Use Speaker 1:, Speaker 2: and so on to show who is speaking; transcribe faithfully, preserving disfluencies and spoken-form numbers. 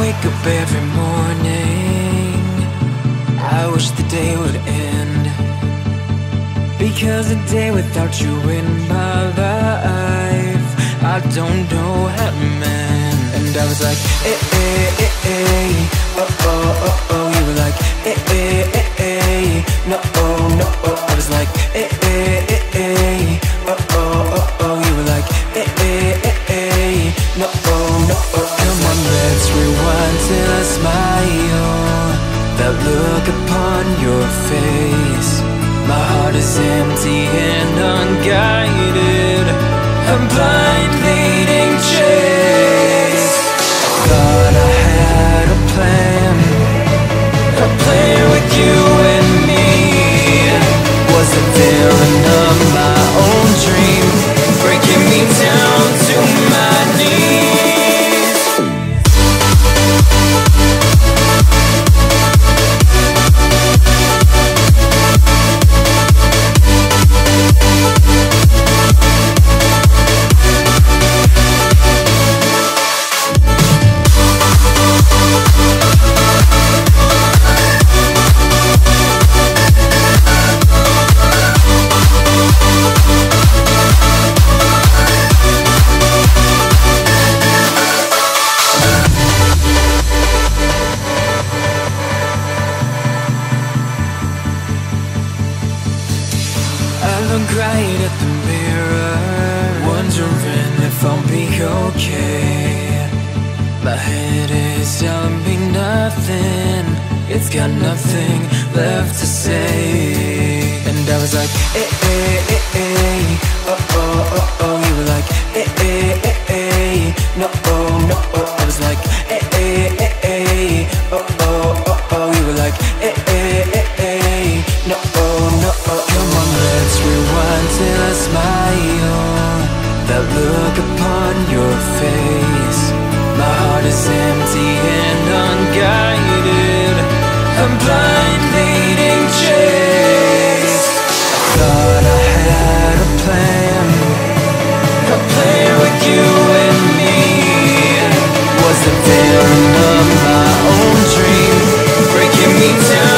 Speaker 1: wake up every morning, I wish the day would end, because a day without you in my life, I don't know how to mend. And I was like, eh, eh, eh, eh, oh, oh, oh, oh. You were like, eh, eh, eh, eh, no, oh, no, oh. I was like, eh, eh, eh, eh, oh, oh, oh, oh. You were like, eh, eh, eh, eh, no, oh, no, oh. Come on, let's rewind till I smile, that look upon your face. My heart is empty and unguided, I'm blind leading chase. Thought I had a plan, a plan with you and me. Was the villain of my own dream, breaking me down to my knees. Look right at the mirror, wondering if I'll be okay. My head is telling me nothing, it's got nothing left to say. And I was like, eh, eh, eh, eh, oh, oh, oh, oh. You were like, eh, eh, eh, eh, no, oh, no, oh. I was like, eh, eh, eh, eh, oh, oh, oh, oh. You were like, eh, eh, eh, eh, no, oh, no, oh. Come on, let's rewind till I smile, that look upon your face. My heart is empty and unguided, I'm blind leading chase. Thought I had a plan, a plan with you and me. Was the villain of my own dream, breaking me down